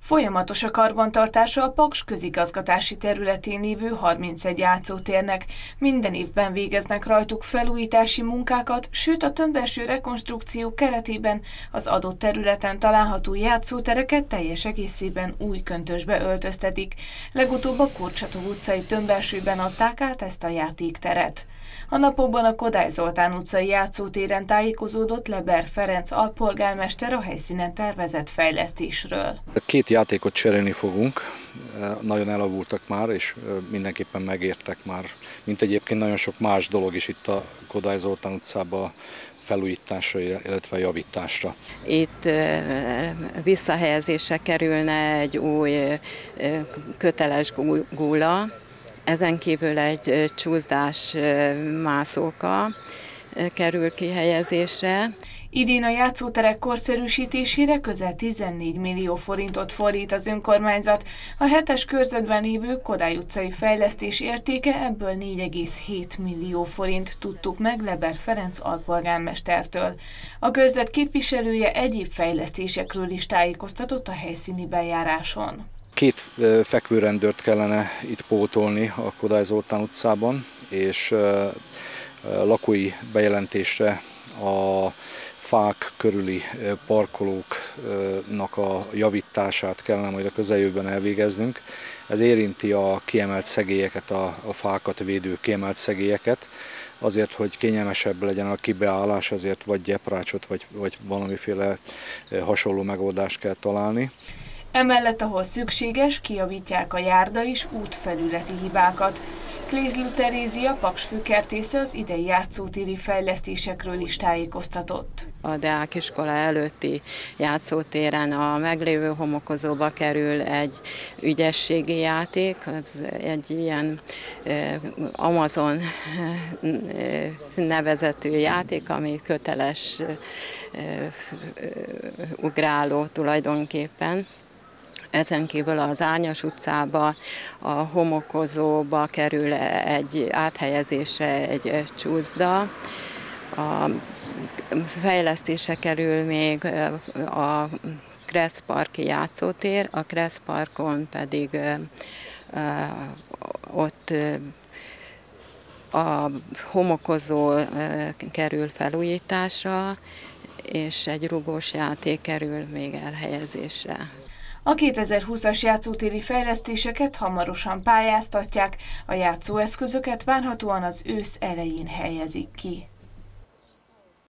Folyamatos a karbantartása a Paks közigazgatási területén lévő 31 játszótérnek. Minden évben végeznek rajtuk felújítási munkákat, sőt a tömbelső rekonstrukció keretében az adott területen található játszótereket teljes egészében új köntösbe öltöztetik. Legutóbb a Kurcsatóv utcai tömbelsőben adták át ezt a játékteret. A napokban a Kodály Zoltán utcai játszótéren tájékozódott Leber Ferenc alpolgármester a helyszínen tervezett fejlesztésről. Két játékot cserélni fogunk, nagyon elavultak már, és mindenképpen megértek már, mint egyébként nagyon sok más dolog is itt a Kodály Zoltán utcában felújításra, illetve javításra. Itt visszahelyezésre kerülne egy új köteles gúla, ezen kívül egy csúszdás mászóka kerül kihelyezésre. Idén a játszóterek korszerűsítésére közel 14 millió forintot fordít az önkormányzat. A 7-es körzetben lévő Kodály utcai fejlesztés értéke ebből 4,7 millió forint, tudtuk meg Leber Ferenc alpolgármestertől. A körzet képviselője egyéb fejlesztésekről is tájékoztatott a helyszíni bejáráson. Két fekvőrendőrt kellene itt pótolni a Kodály Zoltán utcában, és lakói bejelentésre a fák körüli parkolóknak a javítását kellene majd a közeljövőben elvégeznünk. Ez érinti a kiemelt szegélyeket, a fákat védő kiemelt szegélyeket, azért, hogy kényelmesebb legyen a kibeállás, ezért vagy gyeprácsot, vagy valamiféle hasonló megoldást kell találni. Emellett, ahol szükséges, kijavítják a járda és útfelületi hibákat. Klézlő Terézia, Paks főkertésze az idei játszótéri fejlesztésekről is tájékoztatott. A Deák iskola előtti játszótéren a meglévő homokozóba kerül egy ügyességi játék, az egy ilyen Amazon nevezetű játék, ami köteles ugráló tulajdonképpen. Ezen kívül az Árnyas utcába, a homokozóba kerül egy áthelyezésre egy csúszda. A fejlesztése kerül még a Kressz Parki játszótér, a Kressz Parkon pedig ott a homokozó kerül felújításra, és egy rugós játék kerül még elhelyezésre. A 2020-as játszótéri fejlesztéseket hamarosan pályáztatják, a játszóeszközöket várhatóan az ősz elején helyezik ki.